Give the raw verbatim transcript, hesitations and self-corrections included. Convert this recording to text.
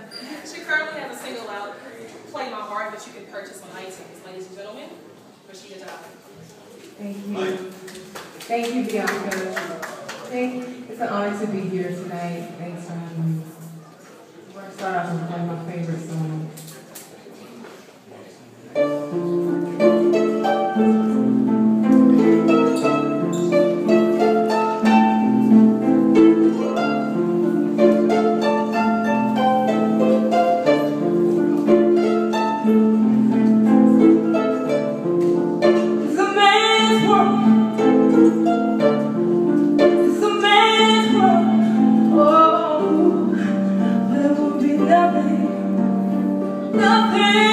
She currently has a single out, Play My Heart, that you can purchase on iTunes, ladies and gentlemen. Rashida Johnson. Thank you. Thank you, Bianca. Thank, it's an honor to be here tonight. Thanks for having me. We're going to start off with one of my favorite songs. Nothing